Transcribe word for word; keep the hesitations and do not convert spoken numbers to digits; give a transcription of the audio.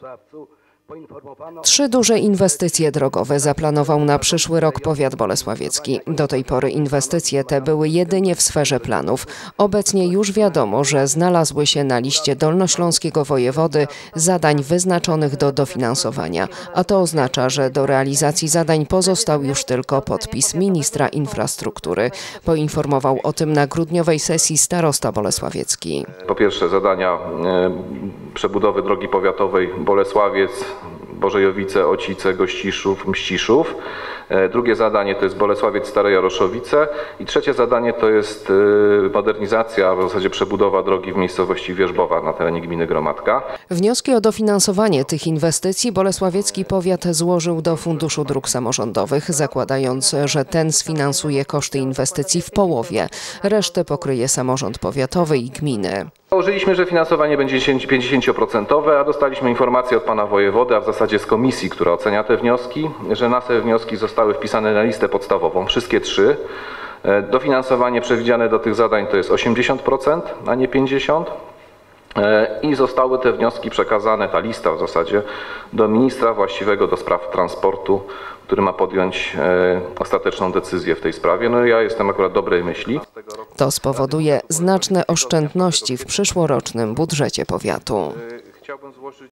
Trzy duże inwestycje drogowe zaplanował na przyszły rok powiat bolesławiecki. Do tej pory inwestycje te były jedynie w sferze planów. Obecnie już wiadomo, że znalazły się na liście dolnośląskiego wojewody zadań wyznaczonych do dofinansowania. A to oznacza, że do realizacji zadań pozostał już tylko podpis ministra infrastruktury. Poinformował o tym na grudniowej sesji starosta bolesławiecki. Po pierwsze zadania e, przebudowy drogi powiatowej Bolesławiec, Bożejowice, Ocice, Gościszów, Mściszów. Drugie zadanie to jest Bolesławiec, Stare Jaroszowice i trzecie zadanie to jest modernizacja, a w zasadzie przebudowa drogi w miejscowości Wierzbowa na terenie gminy Gromadka. Wnioski o dofinansowanie tych inwestycji bolesławiecki powiat złożył do Funduszu Dróg Samorządowych, zakładając, że ten sfinansuje koszty inwestycji w połowie. Resztę pokryje samorząd powiatowy i gminy. Założyliśmy, że finansowanie będzie pięćdziesięcioprocentowe, a dostaliśmy informację od pana wojewody, a w zasadzie z komisji, która ocenia te wnioski, że nasze wnioski zostały wpisane na listę podstawową, wszystkie trzy. Dofinansowanie przewidziane do tych zadań to jest osiemdziesiąt procent, a nie pięćdziesiąt procent. I zostały te wnioski przekazane, ta lista w zasadzie, do ministra właściwego do spraw transportu, który ma podjąć e, ostateczną decyzję w tej sprawie. No ja jestem akurat dobrej myśli. To spowoduje znaczne oszczędności w przyszłorocznym budżecie powiatu.